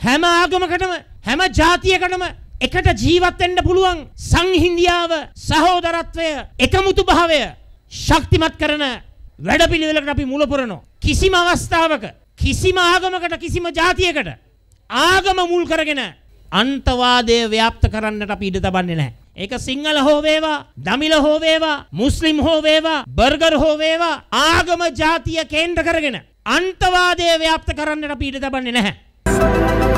හැම ආගමකටම හැම ජාතියකටම එකට ජීවත් වෙන්න පුළුවන් සංහිඳියාව, සහෝදරත්වය, එකමුතු භාවය ශක්තිමත් කරන වැඩපිළිවෙලකට අපි මුල පුරනවා. කිසිම අවස්ථාවක කිසිම ආගමකට කිසිම ජාතියකට ආගම මුල් කරගෙන අන්තවාදය ව්‍යාප්ත කරන්නට අපි ඉඩ තබන්නේ නැහැ. ඒක සිංහල හෝ වේවා, දමිළ හෝ වේවා, මුස්ලිම් හෝ වේවා, බර්ගර් හෝ වේවා, ආගම ජාතිය කේන්ද්‍ර කරගෙන අන්තවාදය ව්‍යාප්ත කරන්නට අපි ඉඩ තබන්නේ නැහැ.